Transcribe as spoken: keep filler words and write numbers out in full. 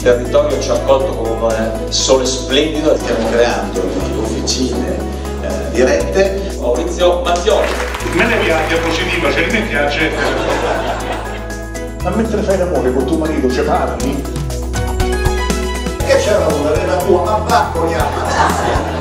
territorio ci ha accolto con un sole splendido. Stiamo creando officine eh, dirette. Maurizio Mazzioli. A me ne piace diapositiva, se ne piace. Ma mentre fai l'amore con tuo marito ci parli? Che c'era una vera tua, ma vaccoli a